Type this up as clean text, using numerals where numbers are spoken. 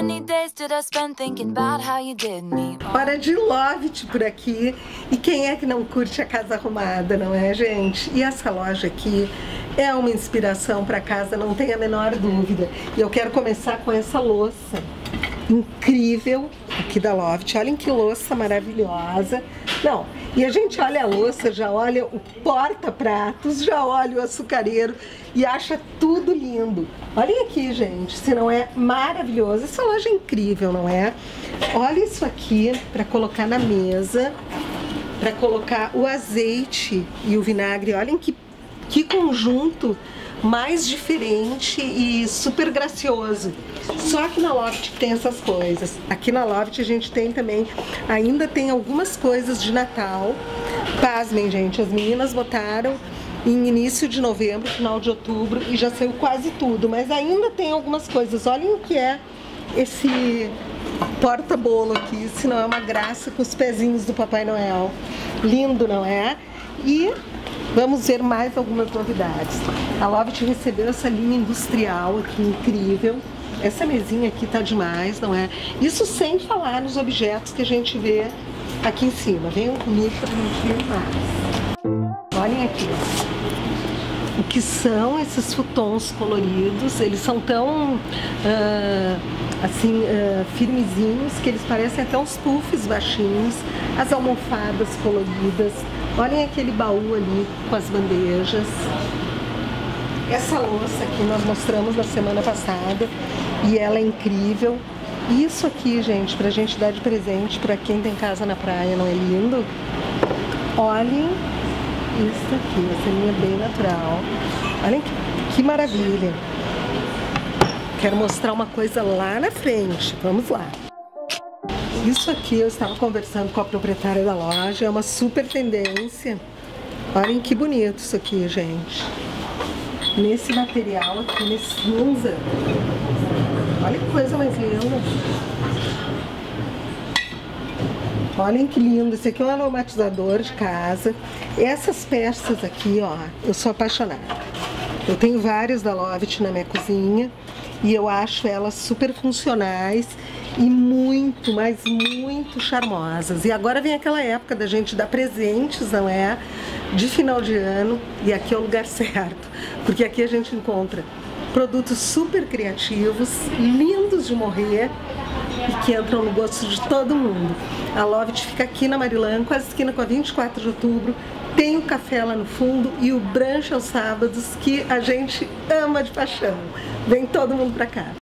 many days did I spend thinking about how you did me? Hora de Loft por aqui. E quem é que não curte a casa arrumada, não é, gente? E essa loja aqui é uma inspiração para casa, não tem a menor dúvida. E eu quero começar com essa louça incrível aqui da Loft. Olhem que louça maravilhosa. Não, e a gente olha a louça, já olha o porta-pratos, já olha o açucareiro e acha tudo lindo. Olhem aqui, gente, se não é maravilhoso. Essa loja é incrível, não é? Olha isso aqui para colocar na mesa, para colocar o azeite e o vinagre. Olhem que conjunto mais diferente e super gracioso. Só que na Loft tem essas coisas. Aqui na Loft a gente tem também, ainda tem algumas coisas de Natal. Pasmem, gente, as meninas botaram em início de novembro, final de outubro, e já saiu quase tudo, mas ainda tem algumas coisas. Olhem o que é esse porta-bolo aqui, se não é uma graça, com os pezinhos do Papai Noel. Lindo, não é? E vamos ver mais algumas novidades. A Loft recebeu essa linha industrial aqui, incrível. Essa mesinha aqui tá demais, não é? Isso sem falar nos objetos que a gente vê aqui em cima. Venham comigo para a gente ver mais. Olhem aqui, ó. O que são esses futons coloridos? Eles são tão firmezinhos que eles parecem até uns puffs baixinhos. As almofadas coloridas. Olhem aquele baú ali com as bandejas. Essa louça aqui nós mostramos na semana passada e ela é incrível. Isso aqui, gente, pra gente dar de presente pra quem tem casa na praia, não é lindo? Olhem isso aqui, essa linha bem natural. Olhem que maravilha. Quero mostrar uma coisa lá na frente. Vamos lá. Isso aqui eu estava conversando com a proprietária da loja, é uma super tendência. Olhem que bonito isso aqui, gente. Nesse material aqui, nesse cinza. Olha que coisa mais linda. Olhem que lindo. Esse aqui é um aromatizador de casa. Essas peças aqui, ó, eu sou apaixonada. Eu tenho várias da Loft na minha cozinha e eu acho elas super funcionais e muito, mas muito charmosas. E agora vem aquela época da gente dar presentes, não é? De final de ano, e aqui é o lugar certo, porque aqui a gente encontra produtos super criativos, lindos de morrer e que entram no gosto de todo mundo. A Loft fica aqui na Marilã, quase esquina com a 24 de outubro, tem o café lá no fundo e o brunch aos sábados que a gente ama de paixão. Vem todo mundo pra cá.